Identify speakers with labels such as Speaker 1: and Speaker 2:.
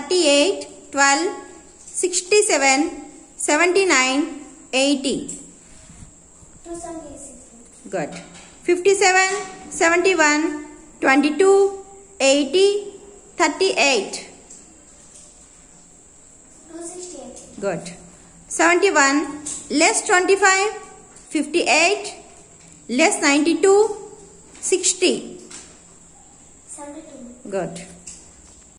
Speaker 1: 38, 12, 67, 79, 80. Good. 57, 71, 22, 80, 38.
Speaker 2: 268.
Speaker 1: Good. 71 less 25, 58 less 92, 60.
Speaker 2: 72.
Speaker 1: Good.